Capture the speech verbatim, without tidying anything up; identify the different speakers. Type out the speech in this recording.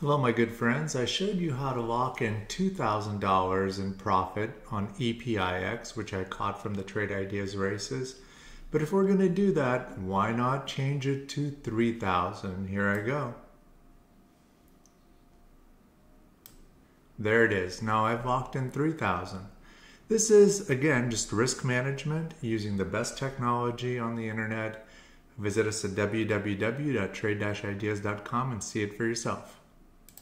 Speaker 1: Hello my good friends, I showed you how to lock in two thousand dollars in profit on E P I X, which I caught from the Trade Ideas races. But if we're going to do that, why not change it to three thousand dollars? Here I go. There it is. Now I've locked in three thousand dollars. This is, again, just risk management using the best technology on the internet. Visit us at w w w dot trade dash ideas dot com and see it for yourself.